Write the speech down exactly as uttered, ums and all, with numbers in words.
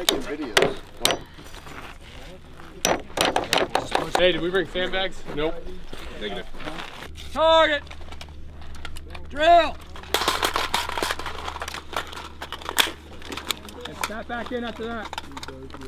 making videos. Hey, did we bring sandbags? Nope. Negative. Target! Drill! And step back in after that.